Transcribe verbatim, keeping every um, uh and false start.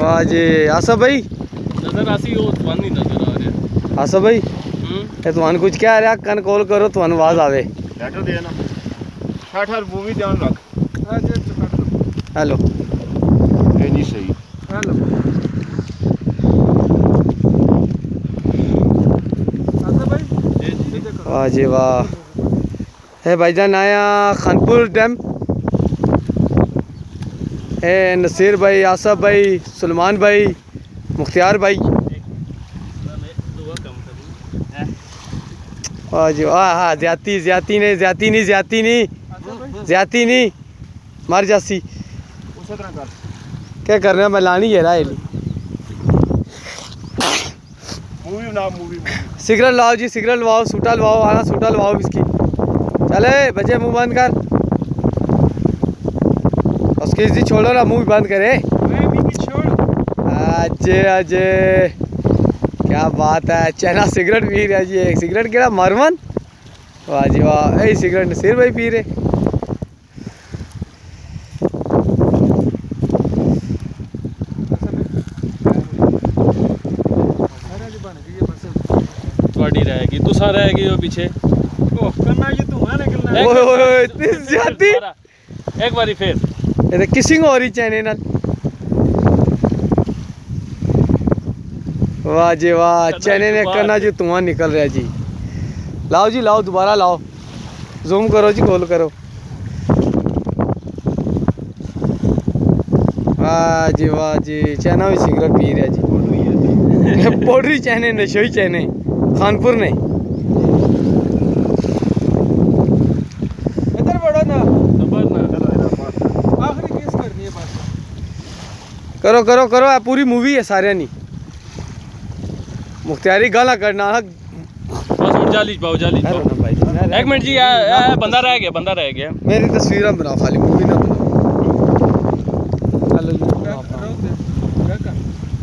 वाह जी आसफ भाई नजर आसी हो तुहान नहीं नजर आ रहा आसफ भाई हम्म ए तुहान कुछ कह रहा कन कॉल करो तुहान आवाज आवे लेटर दे ना ठहर ठहर वो भी ध्यान रख हेलो ये नहीं सही हेलो आसफ भाई वाह जी वाह है भाईजान आया खानपुर डैम है नसीर भाई आसफ भाई सलमान भाई मुख्तियार भाई वाह जी वाह हाँ ज्यादा ज्यादा नहीं ज्यादा नहीं ज्यादा नहीं ज्यादा नहीं मर जासी क्या कर रहे हैं मैं लानी है राय मूवी ना मूवी सिगरेट लाओ जी सिगरेट लवाओ सूटा लवाओ आना सूटा लवाओ इसकी चले बच्चे मुंह बंद कर उसकी इसी छोड़ो ना मुंह बंद करे अजय अजय क्या बात है चना सिगरेट पी रहा जी एक सिगरेट केड़ा मरमन वाह जी वाह ए सिगरेट नसीर भाई पी रहे थोड़ी रहेगी तुसा रहेगी वो पीछे ओ करना ये तू है निकलना ओए ओए इतनी ज्यादा एक बारी फिर ये तो किसिंग हो रही चैने नाल वाह जी वाह चैने ने करना जी धुआं निकल रहा जी लाओ जी लाओ दोबारा लाओ जूम करो जी गोल करो वाह जी वाह जी चैना भी सिगरेट पी रहा जी पोडरी चैने नशोई चैने खानपुर ने इधर बढ़ो ना आखिरी केस करनी है बस करो करो करो है पूरी मूवी है सारे नहीं मुख्तियारी गाला करना बस जाली पाओ जाली पाओ एक मिनट जी आ, आ, बंदा रह गया बंदा रह गया मेरी तस्वीर बनाओ खाली मूवी ना बनाओ